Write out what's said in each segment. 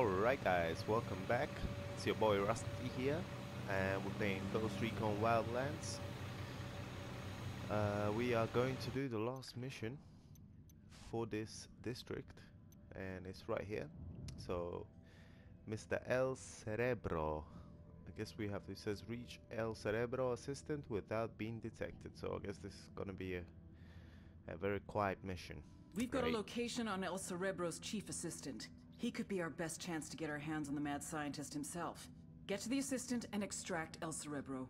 Alright guys, welcome back. It's your boy Rusty here, and we're playing Recon Wildlands. We are going to do the last mission for this district, and it's right here. So, Mr. El Cerebro. I guess we have to, it says reach El Cerebro assistant without being detected. So I guess this is gonna be a very quiet mission. We've got a location on El Cerebro's chief assistant. He could be our best chance to get our hands on the mad scientist himself. Get to the assistant and extract El Cerebro.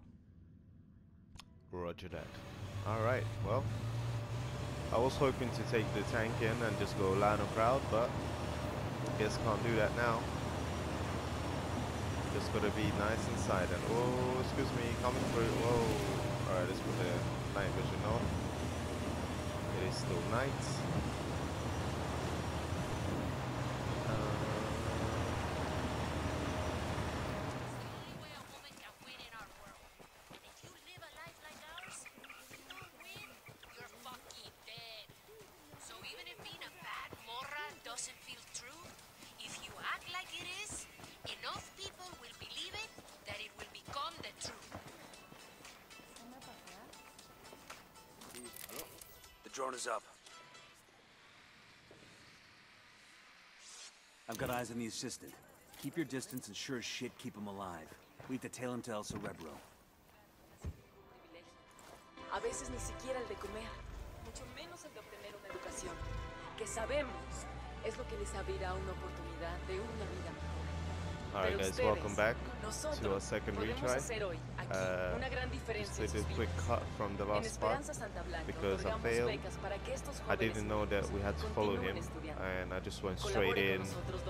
Roger that. Alright, well, I was hoping to take the tank in and just go line of crowd, but I guess can't do that now. Just gotta be nice and silent. Oh, excuse me, coming through. Whoa. Alright, let's put the night vision on. It is still night. Doesn't feel true, if you act like it is, enough people will believe it that it will become the truth. The drone is up. I've got eyes on the assistant. Keep your distance and sure as shit keep him alive. We have to tail him to El Cerebro. A veces ni siquiera el de comer, mucho menos el de obtener una educación, que sabemos es lo que les abrirá una oportunidad de una vida mejor. Alright guys, welcome back to our second retry. Just did a quick cut from the last part because I failed. I didn't know that we had to follow him, and I just went straight in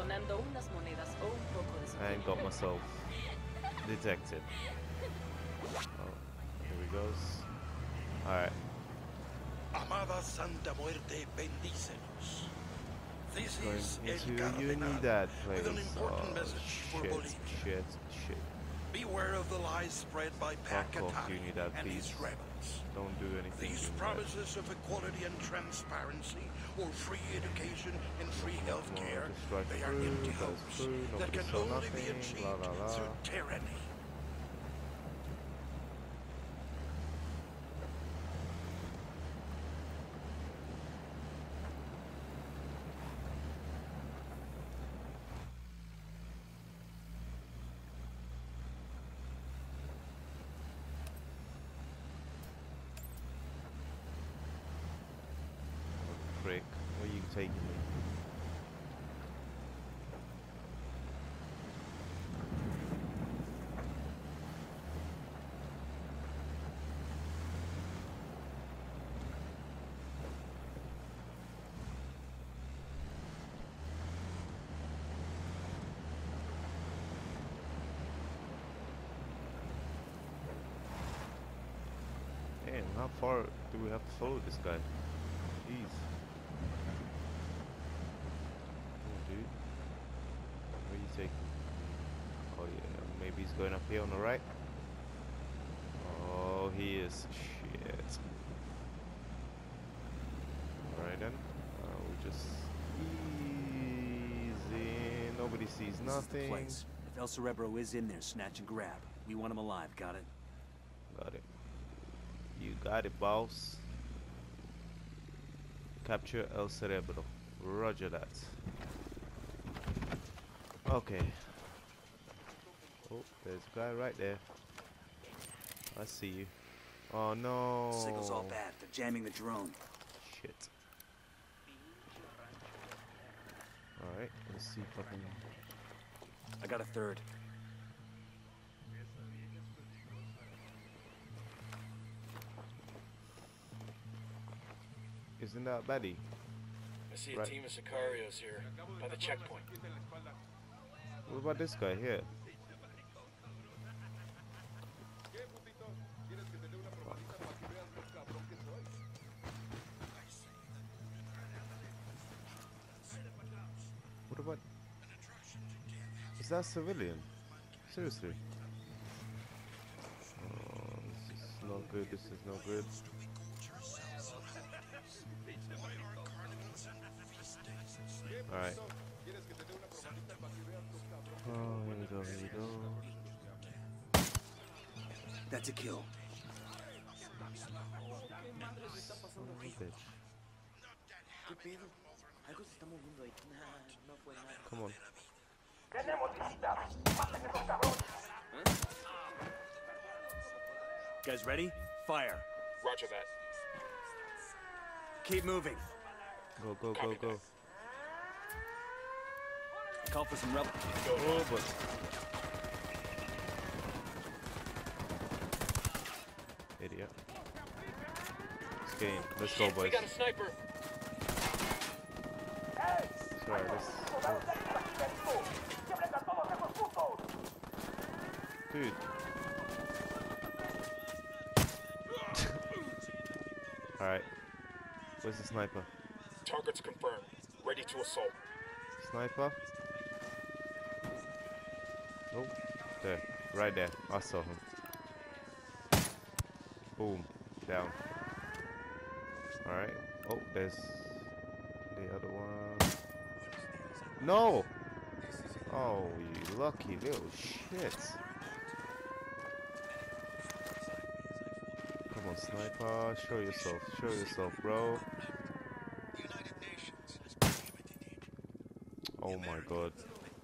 and got myself detected. Oh, here he goes. Alright. Amada Santa Muerte, bendícenos. This is El Cardenal with an important message for Bolivia. Shit. Beware of the lies spread by Pac Fuck off, Atari Unidad, and please. his rebels. Don't do anything. These promises of equality and transparency, or free education and free health care, they are empty hopes that can only be achieved through tyranny. Prick, where are you taking me? Damn, how far do we have to follow this guy? Jeez. Dude, where are you taking? Oh yeah, maybe he's going up here on the right. Oh, he is. Shit. Alright then, we'll just ease in. Nobody sees nothing. Place. If El Cerebro is in there, snatch and grab. We want him alive, got it? Got it. You got it, boss. Capture El Cerebro. Roger that. Okay. Oh, there's a guy right there. I see you. Oh no. Signal's all bad. They're jamming the drone. Shit. Alright, let's see if I can... I got a third. Isn't that Betty? I see a team of Sicarios here, by the checkpoint. What about this guy here? What about... Is that civilian? Seriously? Oh, this is not good, this is not good. Alright. That's a kill. Son of a bitch. Come on. Guys ready? Fire. Roger that. Keep moving. Go, go, go, go. Call for some rebel. Oh, but. Idiot. This game. Let's go, Shit, we boys. got a sniper. Sorry, let's. Dude. Alright. Where's the sniper? Targets confirmed. Ready to assault. Sniper? Oh, there. Right there. I saw him. Boom. Down. Alright. Oh, there's the other one. No! Oh, you lucky little shits. Come on, sniper. Show yourself. Show yourself, bro. Oh my god.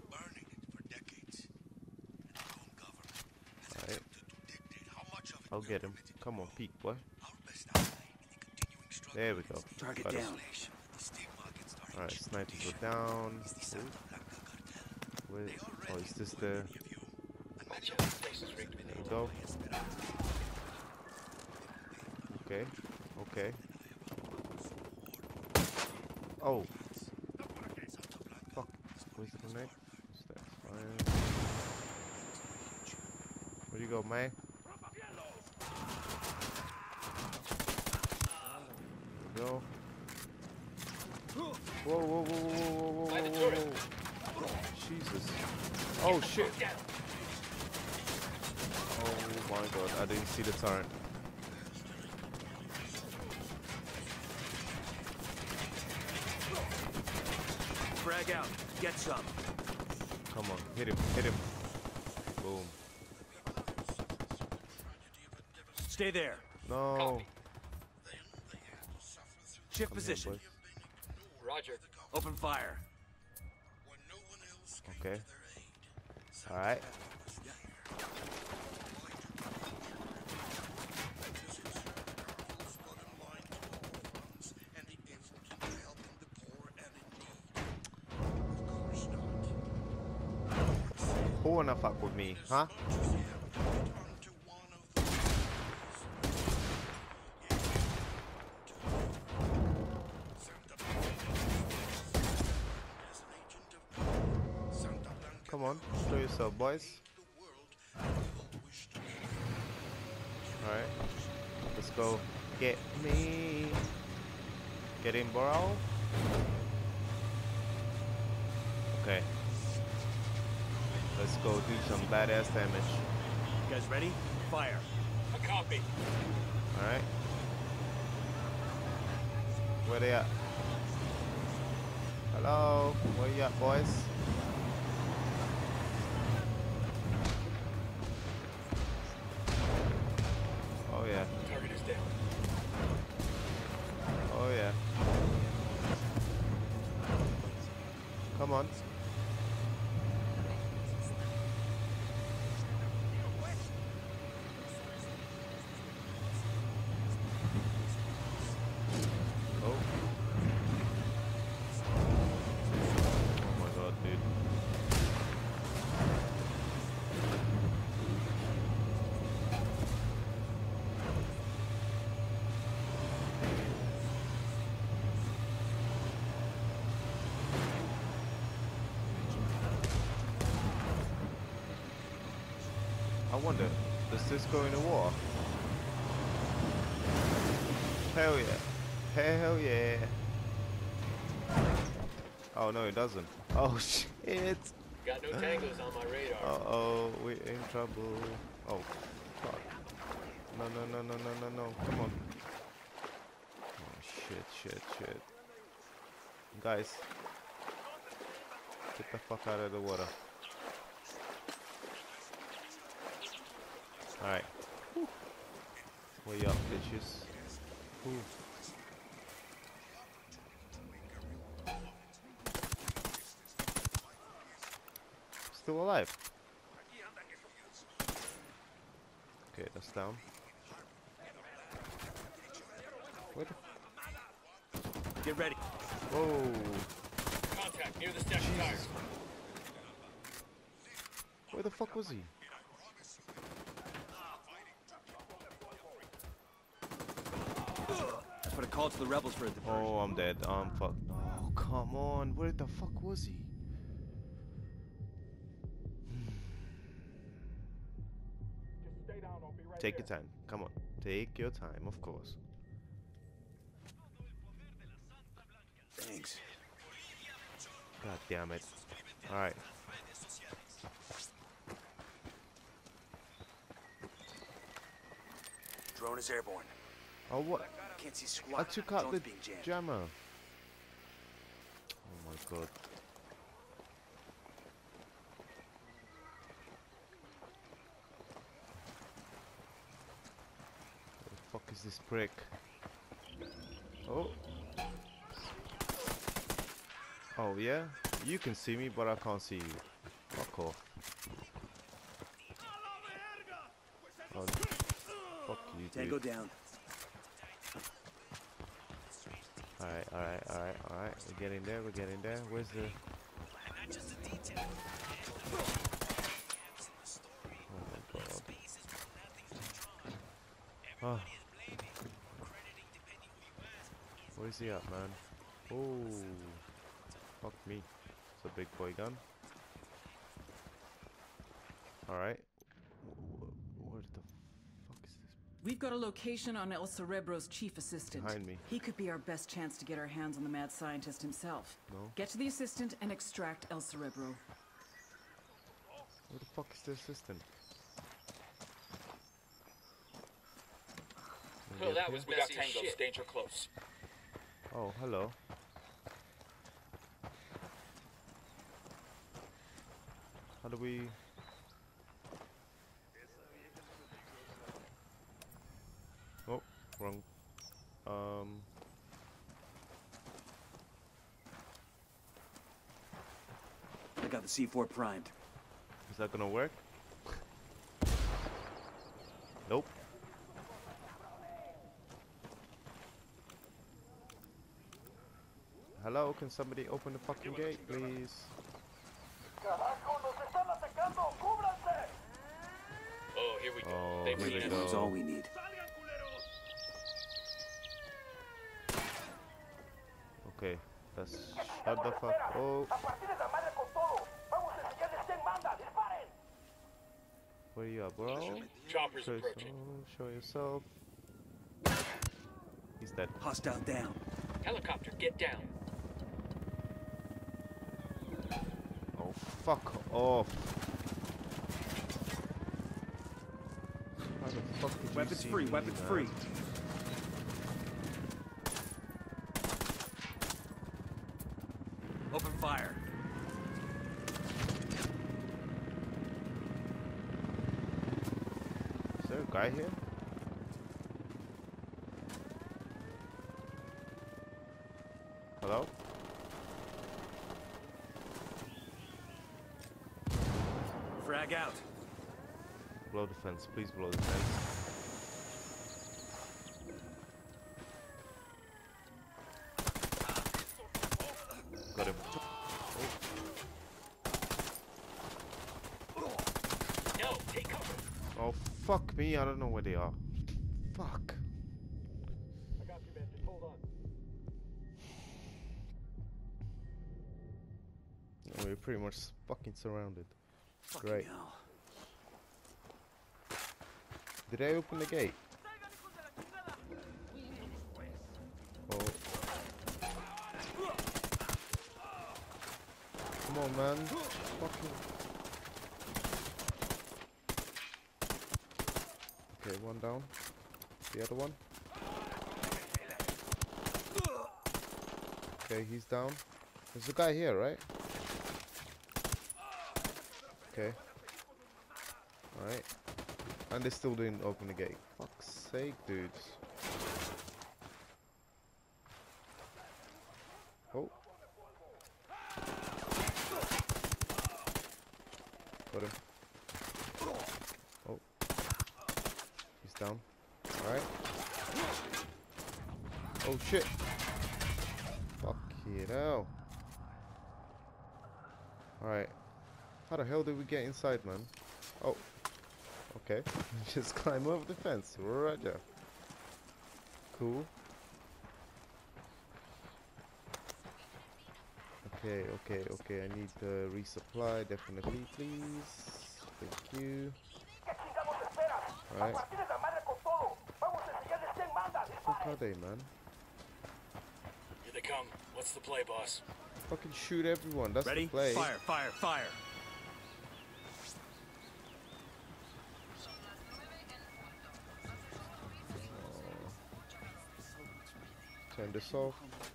Alright. I'll get him. Come on, peek, boy. There we go. Target Got down. Alright, snipers are down. Wait. Oh, is this the... There we go. Okay. Okay. Oh. Fuck. Where's the grenade? That's fine. Where'd you go, man? There we go. Whoa, whoa, whoa, whoa, whoa, whoa, whoa, whoa, whoa. Jesus. Oh, shit. Oh my god, I didn't see the turret. Frag out. Get some. Come on, hit him, hit him. Boom. Stay there. No. Shift Come here, position. boys. Roger. Open fire. Okay. Alright. Who wanna fuck with me, huh? Come on, show yourself, boys. Alright. Let's go. Get me. Get in, bro. Okay. Let's go do some badass damage. You guys ready? Fire. A copy. Alright. Where they at? Hello? Where you at, boys? Oh yeah. Target is down. Oh yeah. Come on. Oh. Oh my god, dude. I wonder, does this go in the water? Hell yeah. Hell yeah. Oh no, it doesn't. Oh shit. Got no tangos on my radar. Uh-oh, we're in trouble. Oh, fuck. No, no, no, no, no, no, no. Come on. Oh, shit, shit, shit. Guys. Get the fuck out of the water. Alright. Where you up, bitches? Ooh. Still alive. Okay, that's down. Where the Get ready. Whoa. Contact near the stack of tires. Where the fuck was he? Put a call to the rebels for a diversion. Oh, I'm dead. I'm fucked. Oh, come on. Where the fuck was he? Take your time. Come on. Take your time, of course. Thanks. God damn it. Alright. Drone is airborne. Oh, what? Can't see I squat. took out the Drone's being jammed. jammer. Oh my god. Where the fuck is this prick? Oh. Oh yeah? You can see me, but I can't see you. Fuck off. Oh, fuck you, Tango dude. down. Alright. We're getting there, Where's the... Oh my god. Oh. Where's he at, man? Oh. Fuck me. It's a big boy gun. Alright. Where the fuck is this? We've got a location on El Cerebro's chief assistant. Behind me. He could be our best chance to get our hands on the mad scientist himself. No. Get to the assistant and extract El Cerebro. Where the fuck is the assistant? Oh, that was messy as shit. Danger close. Oh, hello. How do we... Oh, wrong. I got the C4 primed. Is that gonna work? Nope. Hello, can somebody open the fucking gate, please? Oh, here we go. Oh, They here we really go. That's all we need. Okay, let's shut the fuck. Oh. Where you at, bro? Choppers Show approaching. yourself. He's dead. Hostile down. Helicopter, get down. Oh, fuck off. How the fuck did you Weapons see free, me, weapons man? free. Open fire. Is there a guy here? Hello? Frag out. Blow the fence, please blow the fence. Got him. No, take cover. Oh, fuck me, I don't know where they are. Fuck. I got you, man. Just hold on. We're pretty much fucking surrounded. Fucking Great. hell. Did I open the gate? Oh. Come on, man. Fucking. Okay, one down. The other one. Okay, he's down. There's a guy here, right? Okay. Alright. And they still didn't open the gate. Fuck's sake, dudes. Oh. Got him. Oh. He's down. Alright. Oh shit. Fuck it out. Alright. How the hell did we get inside, man? Oh. Okay. Just climb over the fence. Right there. Cool. Okay, okay, okay. I need the resupply, definitely, please. Thank you. Alright. What are they, man? Here they come. What's the play, boss? Fucking shoot everyone. That's Ready? the play. Fire, fire, fire. Turn this off.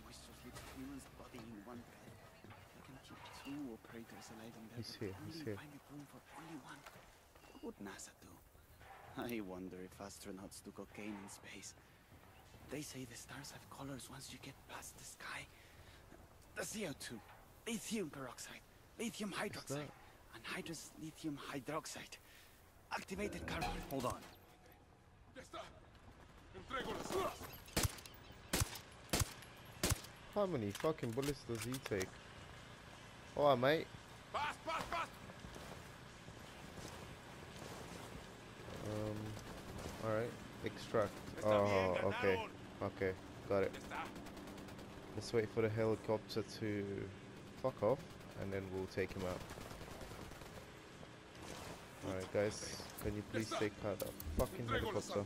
He's here, he's here. What would NASA do? I wonder if astronauts do cocaine in space. They say the stars have colors once you get past the sky. The CO2, lithium peroxide, lithium hydroxide, anhydrous lithium hydroxide. Activated carbon. Hold on. How many fucking bullets does he take? Alright, mate. Alright. Extract. Oh, okay. Okay, got it. Let's wait for the helicopter to fuck off, and then we'll take him out. Alright, guys. Can you please take out that fucking helicopter?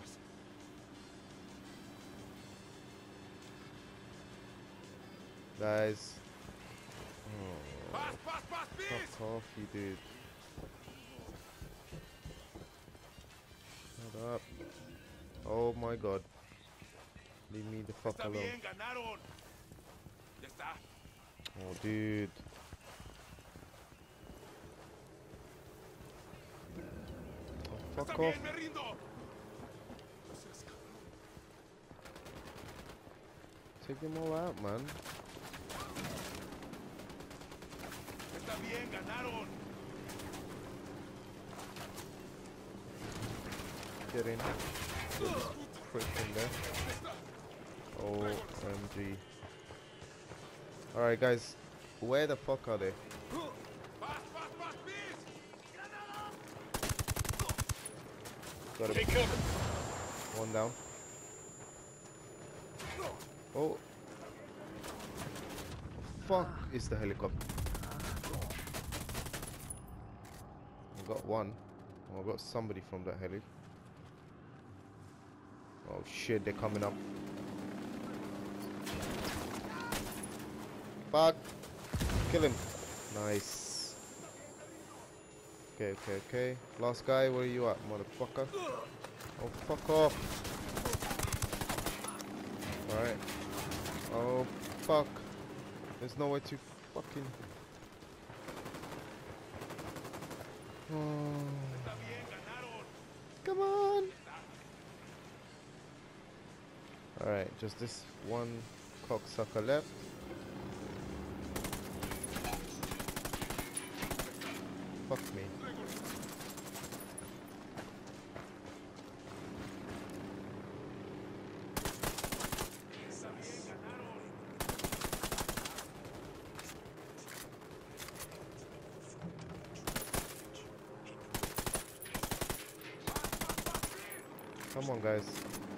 Guys. Oh, fuck off, you dude. Shut up. Oh my god. Leave me the fuck alone. Oh, dude. Oh, fuck off. Take them all out, man. Get in. Quick in there. OMG. Alright, guys. Where the fuck are they? Got him. Take cover. One down. Oh. Fuck is the helicopter. I got one. Oh, I got somebody from that heli. Oh shit, they're coming up. Fuck. Kill him. Nice. Okay, okay, okay. Last guy, where are you at, motherfucker? Oh, fuck off. Alright. Oh, fuck. There's nowhere to fucking... Oh. Come on. Alright, just this one cocksucker left. Fuck me. Come on, guys.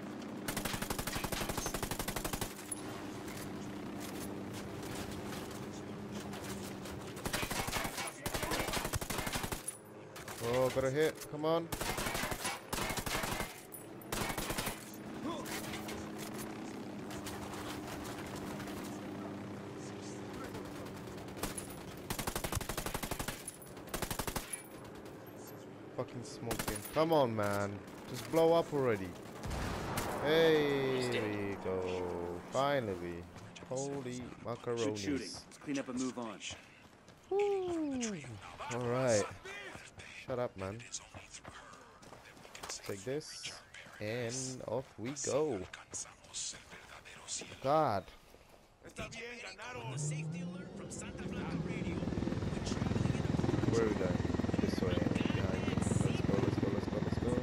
Oh, got a hit. Come on. Fucking smoking. Come on, man. Just blow up already. Hey, there you go. Finally. Holy macaronis. Shooting. Let's clean up and move on. Alright. Shut up, man. take this, and off we go. God. Where are we going? This way. Behind me. Let's go, let's go, let's go, let's go.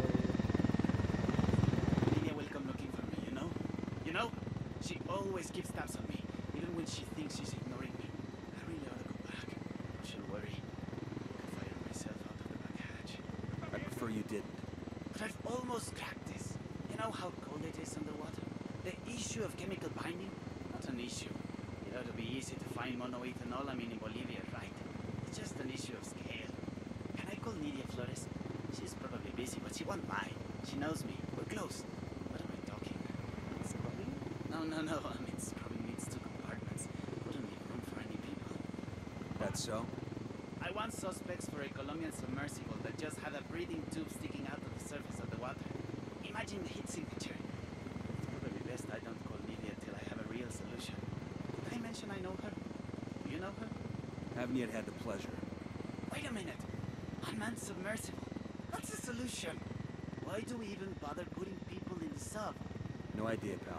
Lydia will come looking for me, you know? You know? She always keeps tabs on me, even when she thinks she's ignoring me. I really ought to go back. She'll worry. I could fire myself out of the back hatch. I prefer you didn't. But I've almost cracked this. You know how cold it is underwater? The issue of chemical binding? Not an issue. It ought to be easy to find monoethanolamine in Bolivia, right? It's just an issue of scale. Can I call Nidia Flores? She's probably busy, but she won't mind. She knows me. We're close. What am I talking? Scrubbing? No. I mean, scrubbing needs 2 compartments. Wouldn't leave room for any people. That's so? I want suspects for a Colombian submersible that just had a breathing tube sticking out of the surface of the water. Imagine the heat signature. It's probably best I don't call Nidia till I have a real solution. Did I mention I know her? Do you know her? Haven't yet had the pleasure. Wait a minute. Unmanned submersible. What's the solution? Why do we even bother putting people in the sub? No idea, pal.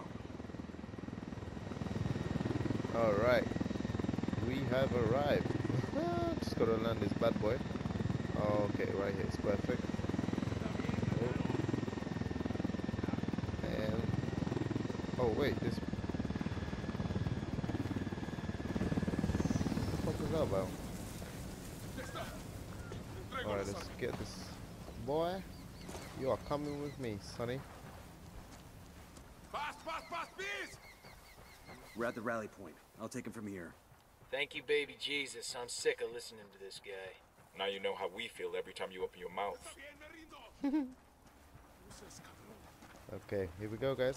Alright. We have arrived. Just gotta land this bad boy. Okay, right here is perfect. Oh. And oh wait, this what the fuck is that about? Alright, let's get this boy. You are coming with me, sonny. We're at the rally point. I'll take him from here. Thank you, baby Jesus. I'm sick of listening to this guy. Now you know how we feel every time you open your mouth. Okay, here we go, guys.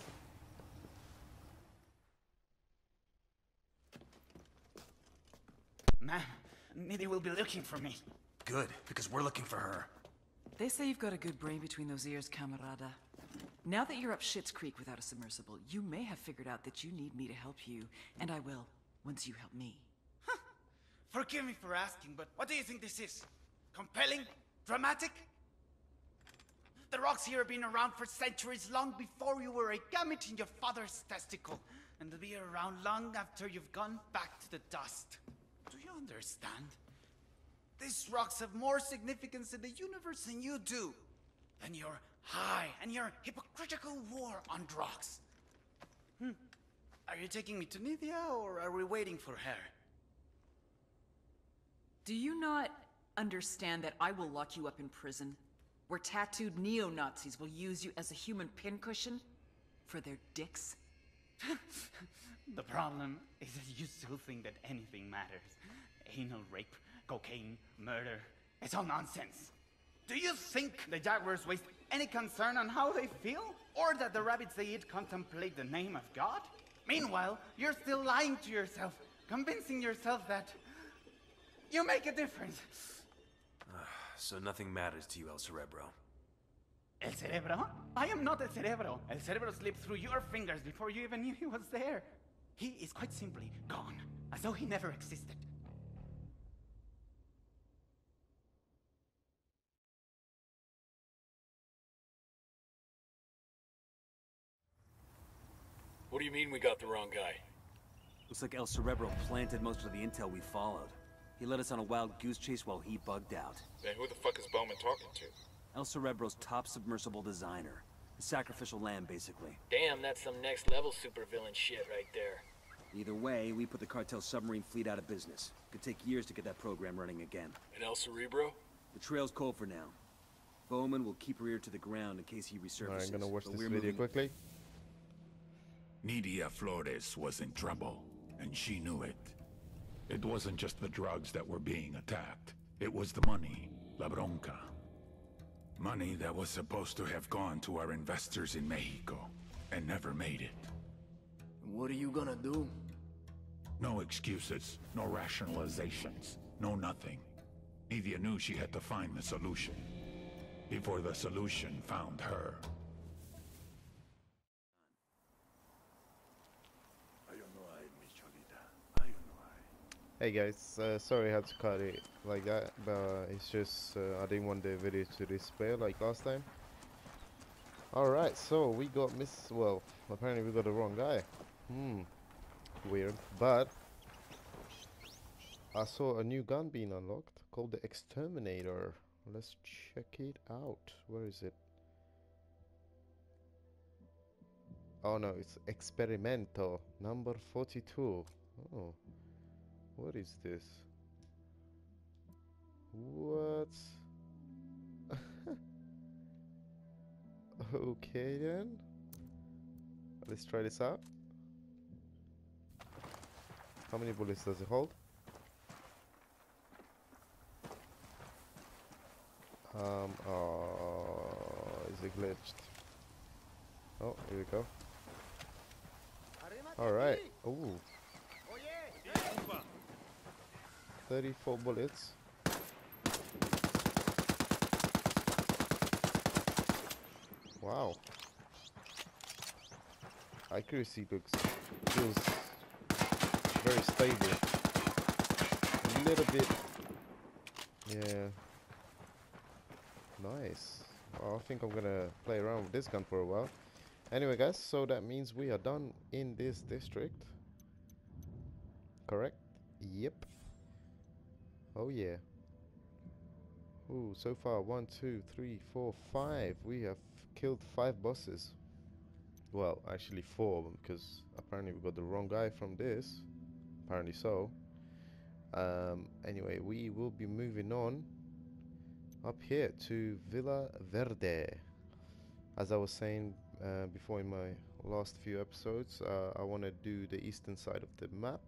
Ma'am, Nidia will be looking for me. Good, because we're looking for her. They say you've got a good brain between those ears, camarada. Now that you're up Schitt's Creek without a submersible, you may have figured out that you need me to help you, and I will, once you help me. Forgive me for asking, but what do you think this is? Compelling? Dramatic? The rocks here have been around for centuries, long before you were a gamete in your father's testicle. And they'll be around long after you've gone back to the dust. Do you understand? These rocks have more significance in the universe than you do. Than your high and your hypocritical war on rocks. Are you taking me to Nidia, or are we waiting for her? Do you not understand that I will lock you up in prison, where tattooed neo-Nazis will use you as a human pincushion for their dicks? The problem is that you still think that anything matters. Anal rape, cocaine, murder, it's all nonsense. Do you think the jaguars waste any concern on how they feel? Or that the rabbits they eat contemplate the name of God? Meanwhile, you're still lying to yourself, convincing yourself that you make a difference. So nothing matters to you, El Cerebro. El Cerebro? I am not El Cerebro. El Cerebro slipped through your fingers before you even knew he was there. He is quite simply gone, as though he never existed. What do you mean we got the wrong guy? Looks like El Cerebro planted most of the intel we followed. He led us on a wild goose chase while he bugged out. Then who the fuck is Bowman talking to? El Cerebro's top submersible designer. The sacrificial lamb, basically. Damn, that's some next level supervillain shit right there. Either way, we put the cartel submarine fleet out of business. Could take years to get that program running again. And El Cerebro? The trail's cold for now. Bowman will keep her ear to the ground in case he resurfaces. Alright, I'm gonna watch but this we're video moving quickly. Nidia Flores was in trouble, and she knew it. It wasn't just the drugs that were being attacked. It was the money, la bronca. Money that was supposed to have gone to our investors in Mexico, and never made it. What are you gonna do? No excuses, no rationalizations, no nothing. Nidia knew she had to find the solution, before the solution found her. Hey guys, sorry I had to cut it like that, but it's just I didn't want the video to disappear like last time. Alright, so we got well, apparently we got the wrong guy. Weird. But I saw a new gun being unlocked called the Exterminator. Let's check it out. Where is it? Oh no, it's Experimento number 42. Oh, what is this? What? Okay then. Let's try this out. How many bullets does it hold? Is it glitched? Oh, here we go. Alright. Ooh. 34 bullets. Wow. Accuracy feels very stable. A little bit. Yeah. Nice. Well, I think I'm gonna play around with this gun for a while. Anyway, guys, so that means we are done in this district. Correct? Yep. Oh yeah. Ooh, so far 1, 2, 3, 4, 5. We have killed 5 bosses. Well, actually 4, because apparently we got the wrong guy from this. Apparently so. Anyway, we will be moving on up here to Villa Verde. As I was saying before in my last few episodes, I want to do the eastern side of the map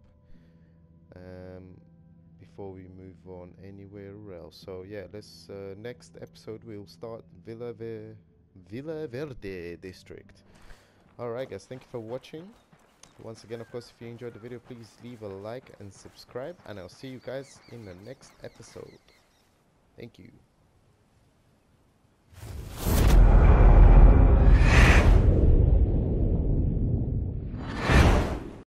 before we move on anywhere else. So yeah, let's next episode we'll start Villa Verde district. Alright guys, thank you for watching. Once again, of course, if you enjoyed the video, please leave a like and subscribe, and I'll see you guys in the next episode. Thank you.